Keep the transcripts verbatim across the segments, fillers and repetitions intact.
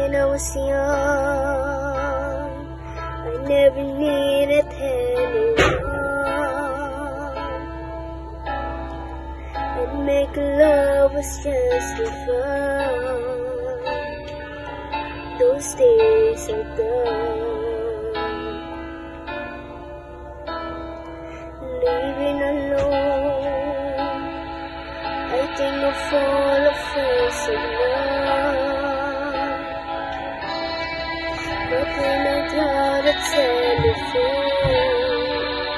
When I was young, I never needed anyone, and make love was just for fun. Those days are done. Living alone, I think of all the face of love. But when I dial the telephone,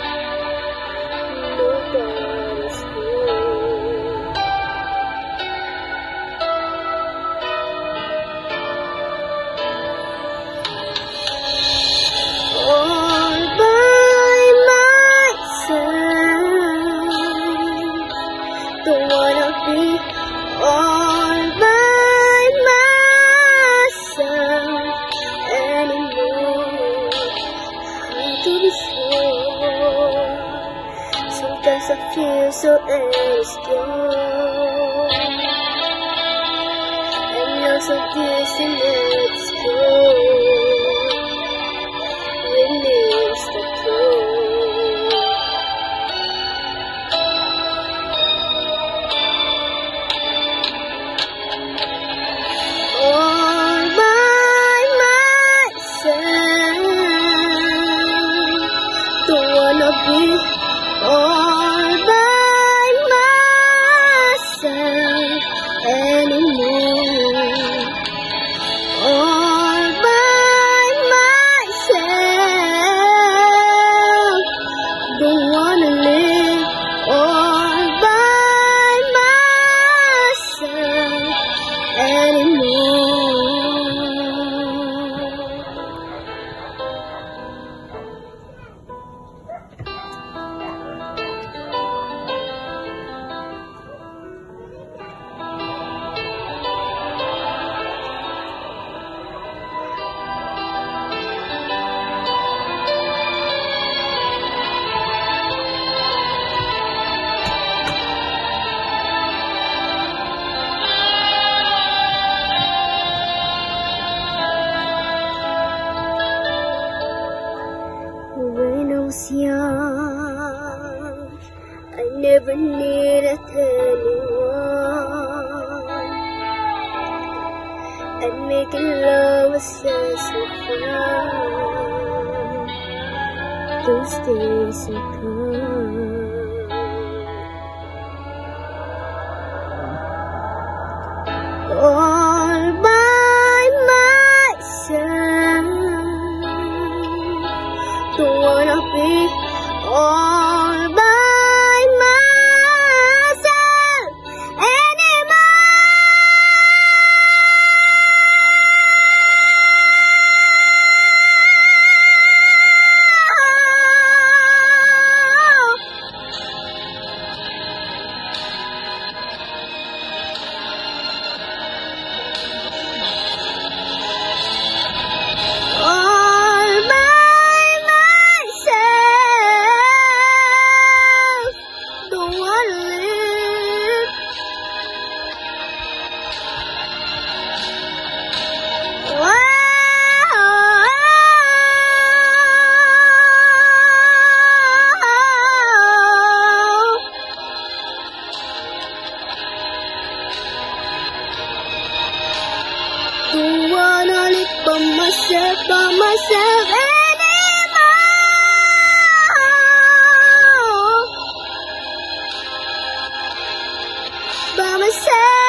nobody's home. All by myself, don't wanna be all by myself anymore. Hard to be sure. Sometimes I feel so insecure, and you're so distant next door. Remains the truth. All by myself, don't wanna be all by myself anymore. All by myself, don't wanna live all by myself anymore. When I was young, I never needed anyone, and making love was just for fun. Those days are gone. All by myself, don't wanna be all by myself anymore. All by myself, don't wanna live. Don't wanna live by myself, by myself anymore. By myself.